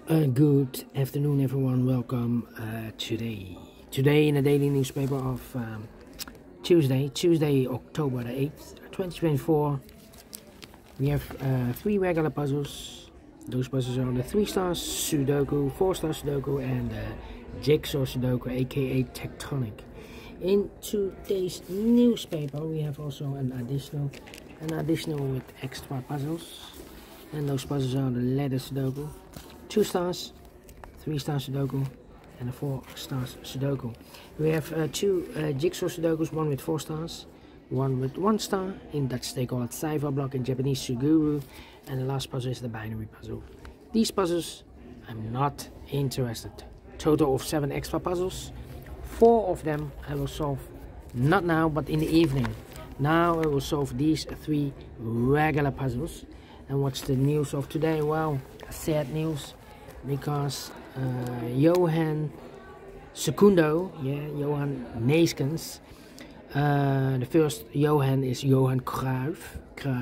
Good afternoon, everyone. Welcome today in the daily newspaper of Tuesday, October the 8th, 2024. We have 3 regular puzzles. Those puzzles are the 3 stars Sudoku, 4 star Sudoku, and Jigsaw Sudoku, aka Tectonic. In today's newspaper, we have also an additional with extra puzzles, and those puzzles are the letter Sudoku, 2 stars, 3 star Sudoku, and a 4 stars Sudoku. We have 2 Jigsaw Sudokus, one with 4 stars, one with 1 star. In Dutch they call it Cipher Block, in Japanese Suguru, and the last puzzle is the binary puzzle. These puzzles I'm not interested. Total of 7 extra puzzles. 4 of them I will solve not now but in the evening. Now I will solve these 3 regular puzzles. And what's the news of today? Well, sad news, because Johan Secundo, Johan Neeskens, the first Johan is Johan Cruyff.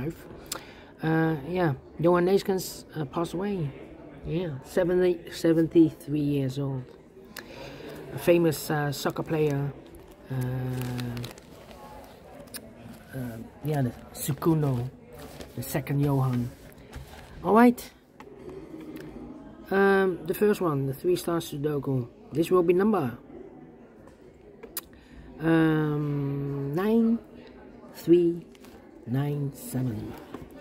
Johan Neeskens passed away. 73 years old. A famous soccer player. The Secundo, the second Johan. Alright. The first one, the 3 star Sudoku. This will be number 9397.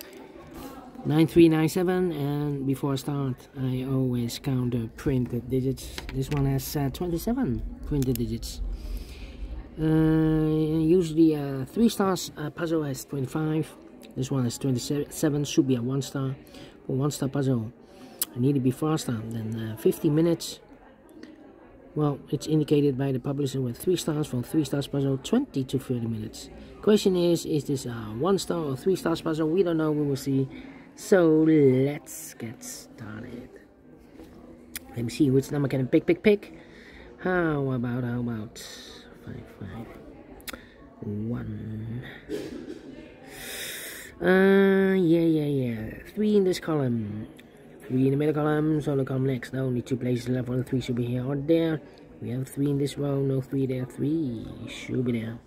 9397, and before I start, I always count the printed digits. This one has 27 printed digits. Usually a 3 stars puzzle has 25. This one has 27. Should be a 1 star. For 1 star puzzle, I need to be faster than 50 minutes. Well, it's indicated by the publisher with 3 stars. For 3 stars puzzle, 20 to 30 minutes. Question is this a 1 star or 3 stars puzzle? We don't know, we will see. So let's get started. Let me see which number can I pick. How about 5, 1. 3 in this column, 3 in the middle column, so the column next. Now only 2 places left, 1 and 3 should be here or there. We have 3 in this row, no 3 there, 3 should be there.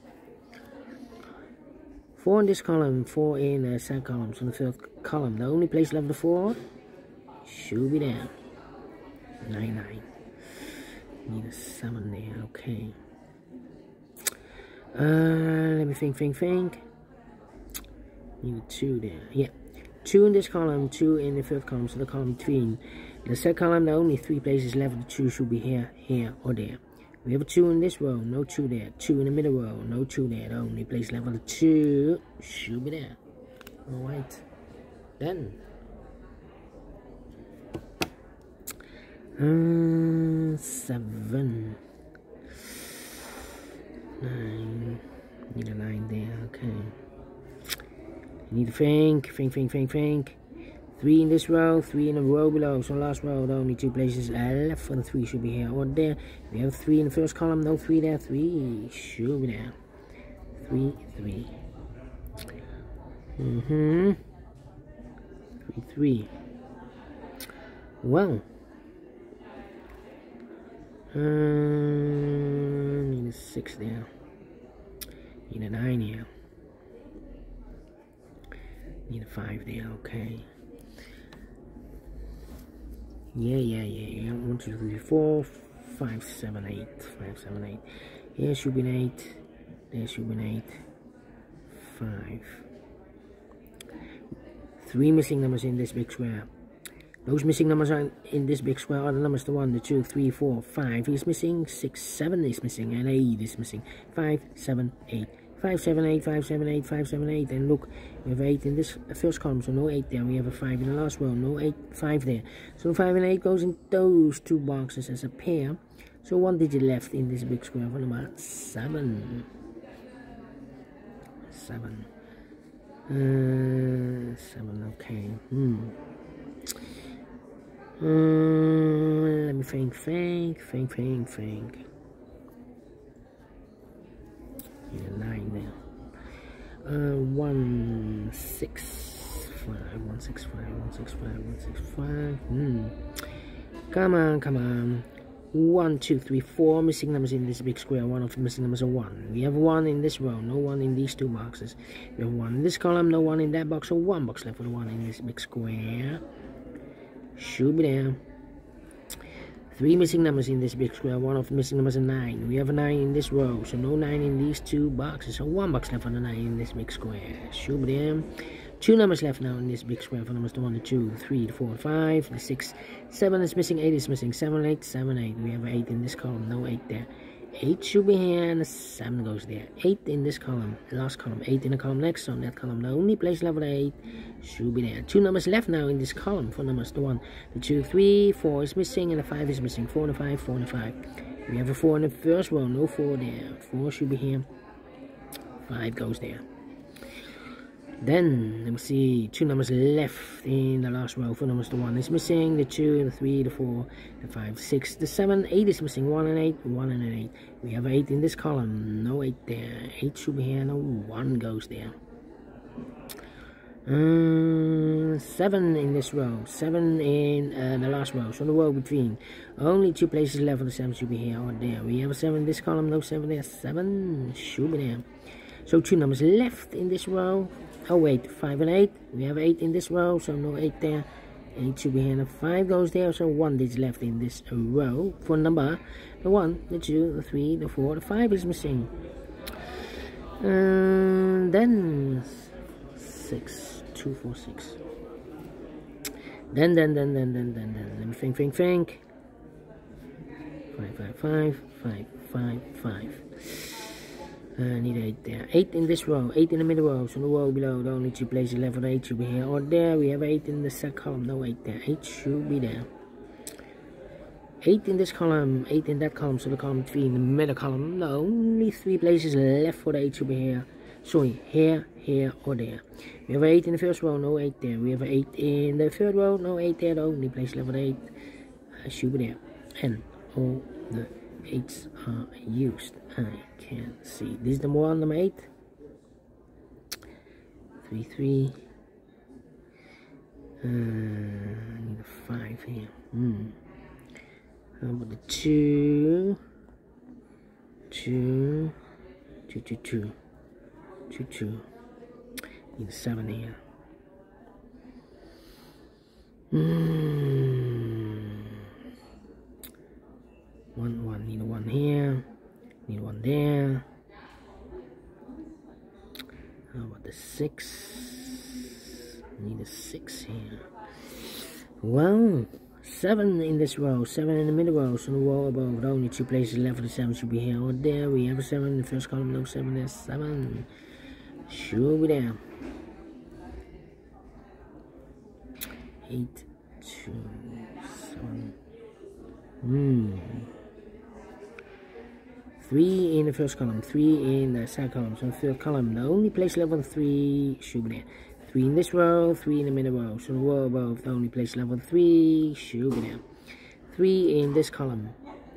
4 in this column, 4 in the second column, so the third column. The only place left, the 4 should be there. 9. Need a 7 there, okay. Let me think. Need a 2 there, 2 in this column, 2 in the third column, so the column between. In the second column, the only 3 places left, the 2 should be here, or there. We have a 2 in this row, no 2 there. 2 in the middle row, no 2 there. The only place left, the 2 should be there. Alright, then. 7. 9. Need a 9 there, okay. You need to think. 3 in this row, 3 in the row below, so last row, the only 2 places left for the 3 should be here or there. We have 3 in the first column, no 3 there, 3 should be there. 3. 3. Well, need a 6 there. Need a 9 here. Need a 5 there, okay. 1, 2, 3, 4, 5, 7, 8. 5, 7, 8. Here should be an 8. There should be an 8. 5. 3 missing numbers in this big square. Those missing numbers are in this big square are the numbers 1, 2, 3, 4, 5 is missing, 6, 7 is missing, and 8 is missing. 5, 7, 8. 5, 7, 8, 5, 7, 8, 5, 7, 8. And look, we have 8 in this first column, so no 8 there. We have a 5 in the last row, no 8, 5 there. So 5 and 8 goes in those 2 boxes as a pair. So 1 digit left in this big square for number 7. 7. 7, okay. Let me think. Need a 9 there. 165. Come on, come on. 1, 2, 3, 4 missing numbers in this big square. One of the missing numbers are 1. We have 1 in this row, no 1 in these 2 boxes. We have 1 in this column, no 1 in that box, so 1 box left for the 1 in this big square. Should be there. 3 missing numbers in this big square. One of the missing numbers are 9. We have a 9 in this row, so no 9 in these 2 boxes, so 1 box left for the 9 in this big square. Should be there. 2 numbers left now in this big square for numbers 1 and 2, 3, 4, 5, 6, 7 is missing, 8 is missing, 7, 8, 7, 8. We have 8 in this column, no 8 there. 8 should be here, and 7 goes there. 8 in this column, last column, 8 in the column next, so in that column, the only place left with 8 should be there. 2 numbers left now in this column for numbers 1, 2, 3, 4 is missing, and 5 is missing, 4 and 5, 4 and 5. We have a 4 in the first row, no 4 there. 4 should be here, 5 goes there. Then, let me see, 2 numbers left in the last row for numbers 1 is missing, the 2, the 3, the 4, the 5, 6, the 7, 8 is missing, 1 and 8, 1 and an 8. We have 8 in this column, no 8 there. 8 should be here, no 1 goes there. 7 in this row, 7 in the last row, so the row between. Only 2 places left for the 7 should be here or there. We have a 7 in this column, no 7 there, 7 should be there. So 2 numbers left in this row. Oh wait, 5 and 8. We have 8 in this row, so no 8 there. 8 should be here, and 5 goes there, so 1 is left in this row for number. The 1, the 2, the 3, the 4, the 5 is missing. Then 6, 2, 4, 6. Then, let me think. 5, 5, 5, 5, 5, 5. I need 8 there. 8 in this row, 8 in the middle row, so the row below, the only 2 places left for 8 should be here or there. We have 8 in the second column, no 8 there. 8 should be there. 8 in this column, 8 in that column, so the column 3 in the middle column. No, only 3 places left for the 8 should be here. Sorry, here, or there. We have 8 in the first row, no 8 there. We have 8 in the third row, no 8 there. The only place left for the 8 should be there. And all the 8s are used. I can see. This is number 1, number 8. 3, 3. I need a 5 here. How about the 2? 2. 2, 2, 2. 2, 2. Need a 7 here. 1, 1. Need a 1 here. Need 1 there. How about the 6? Need a 6 here. Well, 7 in this row, 7 in the middle row, so the row above, the only 2 places left for the 7 should be here or there. We have a 7 in the first column, no 7 there, 7 should be there. 8, 2, 7. 3 in the first column, 3 in the second column, so the third column, the only place left for the 3 should be there. 3 in this row, 3 in the middle row, so the row above, the only place left for the 3 should be there. 3 in this column,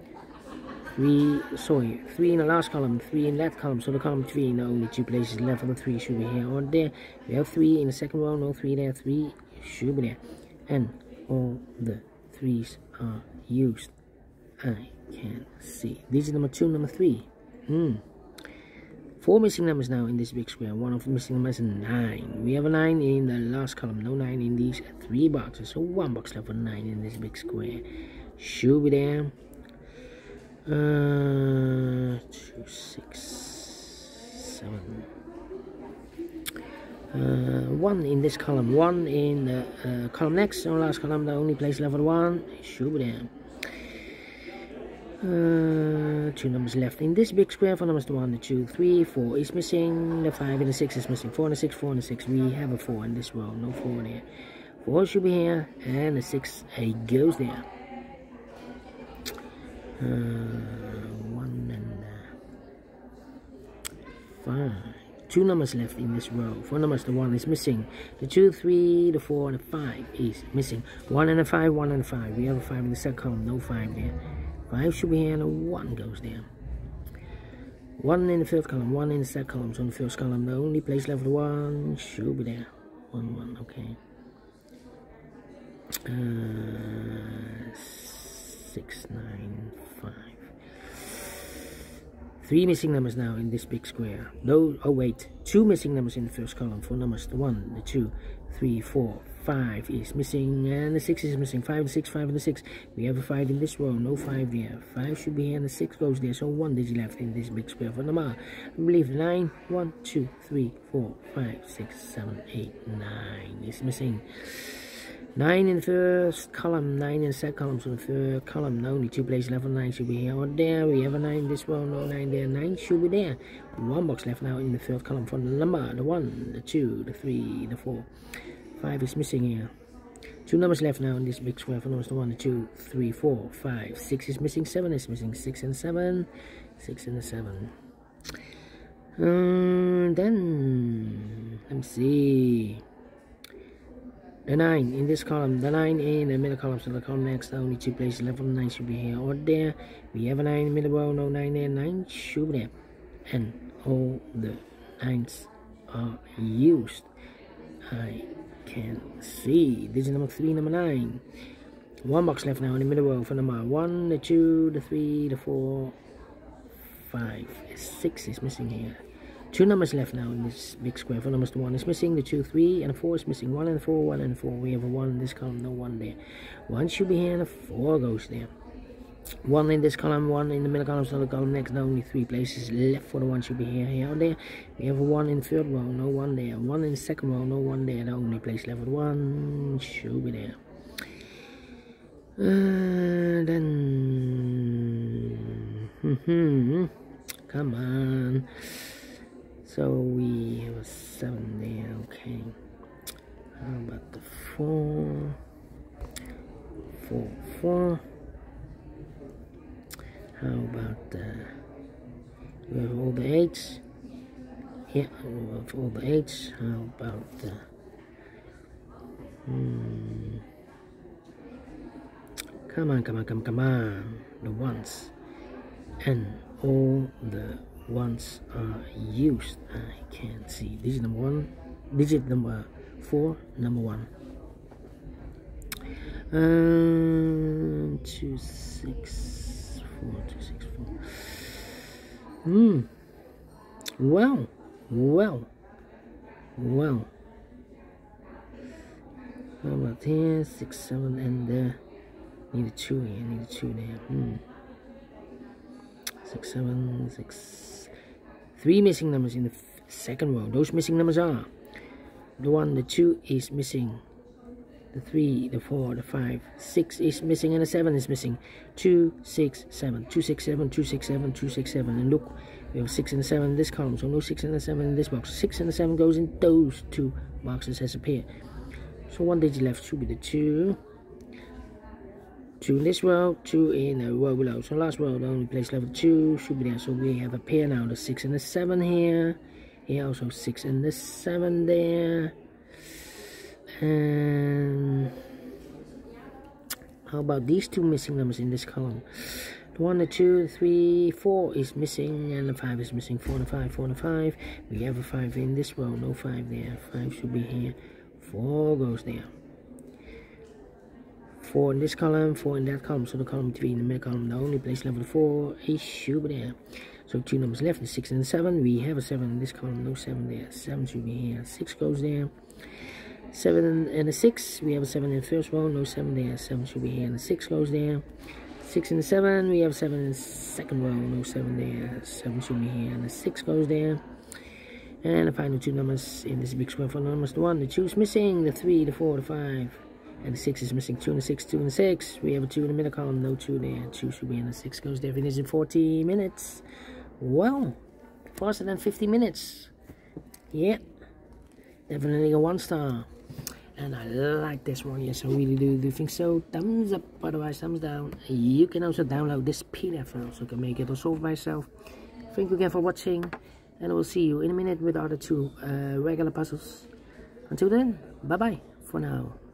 3 in the last column, 3 in that column, so the column 3, the only 2 places left for the 3 should be here or there. We have 3 in the second row, no 3 there, 3 should be there. And all the 3s are used. I can see. This is number 2, number 3. 4 missing numbers now in this big square. One of the missing numbers is 9. We have a 9 in the last column. No 9 in these 3 boxes. So 1 box left for 9 in this big square. Should be there. 2, 6, 7. 1 in this column. 1 in the column next. So last column, the only place left for 1. Should be there. 2 numbers left in this big square for numbers 1, the 2, 3, 4 is missing, the 5 and the 6 is missing, 4 and the 6, 4 and the 6. We have a 4 in this row, no 4 there. 4 should be here, and the 6 goes there. 1 and 5. 2 numbers left in this row. 4 numbers, the 1 is missing. The 2, 3, the 4, and the 5 is missing. 1 and a 5, 1 and a 5. We have a 5 in the second column, no 5 there. 5 should be here, and a 1 goes there. 1 in the first column, 1 in the second column. So in the first column, the only place left for the 1 should be there. 1, 1, okay. 6, 9, 5. 3 missing numbers now in this big square. No, oh wait, 2 missing numbers in the first column for numbers. The 1, the 2, 3, 4, 5 is missing, and the 6 is missing. 5 and 6, 5 and the 6. We have a 5 in this row, no 5 there. 5 should be here, and the 6 goes there, so 1 digit left in this big square for number. I believe 9, 1, 2, 3, 4, 5, 6, 7, 8, 9 is missing. 9 in the first column, 9 in the second column, so the third column, no, only 2 places left. 9 should be here or there. We have a 9 in this row, no 9 there. 9 should be there. 1 box left now in the third column for the number. The 1, the 2, the 3, the 4. 5 is missing here. 2 numbers left now in this big square for numbers. The 1, the 2, 3, 4, 5. 6 is missing. 7 is missing. 6 and 7. 6 and 7. Then, let me see. The 9 in this column, the 9 in the middle column, so the column next, only 2 places left. 9 should be here or there. We have a 9 in the middle row, no 9 there. 9 should be there. And all the 9s are used. I can see. Digit number 3, number 9. 1 box left now in the middle row for number 1, the 2, the 3, the 4, 5. 6 is missing here. 2 numbers left now in this big square for numbers. The 1 is missing, the 2, 3, and the 4 is missing. 1 and 4, 1 and 4. We have a 1 in this column, no 1 there. 1 should be here, and a 4 goes there. 1 in this column, 1 in the middle column, so the column next, now only 3 places left for the 1 should be here or there. We have a 1 in the third row, no 1 there. 1 in the second row, no 1 there. The only place left for the 1 should be there. Then, come on. So we have a 7 there, okay. How about the 4? 4, 4. How about we have all the 8s? Yeah, we have all the 8s. How about come on, the 1s. And all the 1s are used. I can't see. Digit number 1, digit number 4, number 1. 2, 6, 4, 2, 6, 4. Well. How about here? 6, 7, and need a 2 here. Need a 2 there. 6, 7, 6. 3 missing numbers in the second row. Those missing numbers are the 1, the 2 is missing, the 3, the 4, the 5, 6 is missing, and the 7 is missing. 2, 6, 7, 2, 6, 7, 2, 6, 7, 2, 6, 7. And look, we have 6 and 7 in this column, so no 6 and 7 in this box. 6 and 7 goes in those 2 boxes as appear. So 1 digit left should be the 2. 2 in this row, 2 in the row below. So last row, the only place left 2 should be there. So we have a pair now, the 6 and the 7 here. Here also 6 and the 7 there. And how about these 2 missing numbers in this column? The 1, the 2, the 3, 4 is missing, and the 5 is missing. 4 and the 5, 4 and the 5. We have a 5 in this row, no 5 there. 5 should be here. 4 goes there. 4 in this column, 4 in that column, so the column 3 in the middle column, the only place left for the 4 is should be there. So 2 numbers left, the 6 and the 7. We have a 7 in this column, no 7 there. 7 should be here, 6 goes there. 7 and the 6, we have a 7 in the first row, no 7 there. 7 should be here, and the 6 goes there. 6 and the 7, we have 7 in the second row, no 7 there. 7 should be here, and the 6 goes there. And the final 2 numbers in this big square for numbers, the 1, the 2 is missing, the 3, the 4, the 5. And the 6 is missing. 2 and the 6, 2 and the 6. We have a 2 in the middle column, no 2 there. 2 should be in, the 6 goes there. Finish in 40 minutes. Well, faster than 50 minutes. Yeah, definitely a 1 star. And I like this one, yes, I really do think so. Thumbs up, otherwise thumbs down. You can also download this PDF file, so you can make it or solve by yourself. Thank you again for watching, and I will see you in a minute with the other 2 regular puzzles. Until then, bye bye for now.